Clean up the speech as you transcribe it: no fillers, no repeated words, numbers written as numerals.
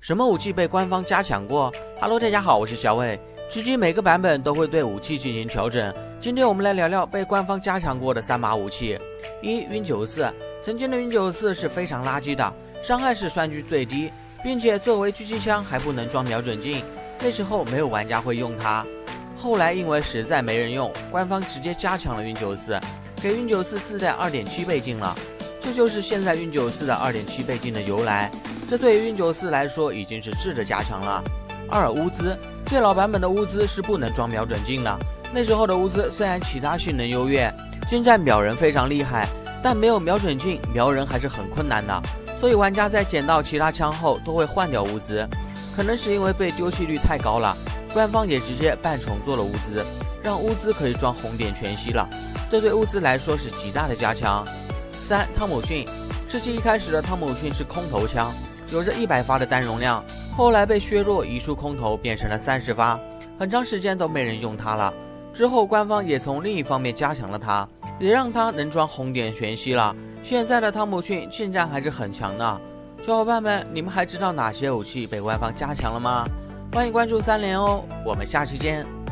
什么武器被官方加强过 ？Hello， 大家好，我是小伟。至今每个版本都会对武器进行调整。今天我们来聊聊被官方加强过的3把武器。晕94，曾经的晕94是非常垃圾的，伤害是算据最低，并且作为狙击枪还不能装瞄准镜，那时候没有玩家会用它。后来因为实在没人用，官方直接加强了晕94，给晕94自带 2.7 倍镜了。这就是现在晕94的 2.7 倍镜的由来。这对于晕94来说已经是质的加强了。乌兹，最老版本的乌兹是不能装瞄准镜的。那时候的乌兹虽然其他性能优越，近战秒人非常厉害，但没有瞄准镜，瞄人还是很困难的。所以玩家在捡到其他枪后都会换掉乌兹，可能是因为被丢弃率太高了，官方也直接半重做了乌兹，让乌兹可以装红点全息了。这对乌兹来说是极大的加强。汤姆逊，吃鸡一开始的汤姆逊是空投枪，有着100发的单容量，后来被削弱移出空投变成了30发，很长时间都没人用它了。之后官方也从另一方面加强了它，也让它能装红点全息了。现在的汤姆逊近战还是很强的。小伙伴们，你们还知道哪些武器被官方加强了吗？欢迎关注3连哦，我们下期见。